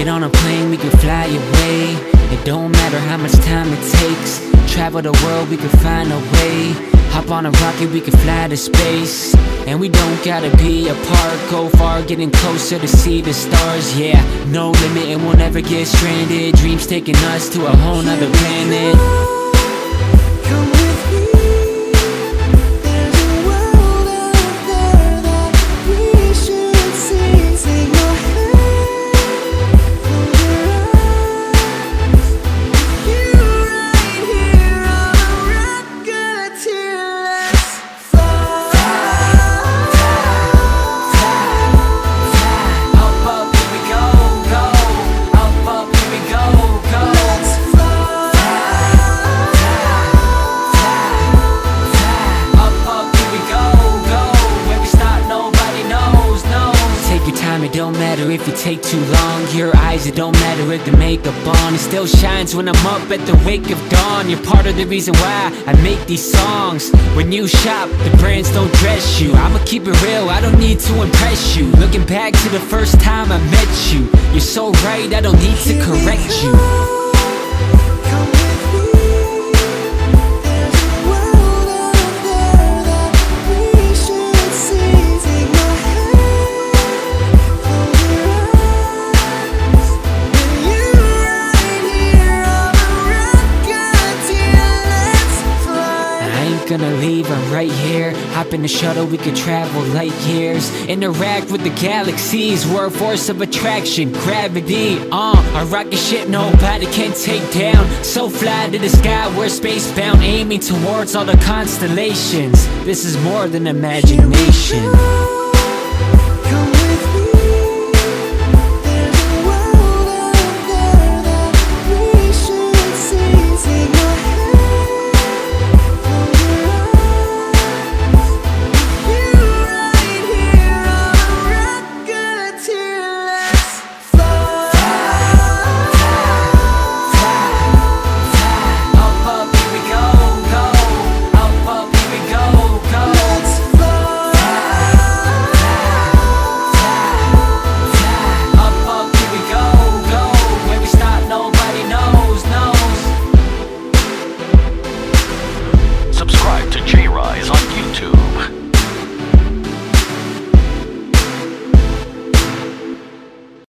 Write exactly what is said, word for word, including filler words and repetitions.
Get on a plane, we can fly away. It don't matter how much time it takes. Travel the world, we can find a way. Hop on a rocket, we can fly to space. And we don't gotta be apart. Go far, getting closer to see the stars. Yeah, no limit and we'll never get stranded. Dreams taking us to a whole nother planet. It don't matter if you take too long. Your eyes, it don't matter if the makeup on. It still shines when I'm up at the wake of dawn. You're part of the reason why I make these songs. When you shop, the brands don't dress you. I'ma keep it real, I don't need to impress you. Looking back to the first time I met you, you're so right, I don't need to correct you. Gonna leave, I'm right here. Hop in the shuttle, we could travel light years. Interact with the galaxies, we're a force of attraction, gravity. Uh, a rocket ship nobody can take down. So fly to the sky, we're spacebound, aiming towards all the constellations. This is more than imagination.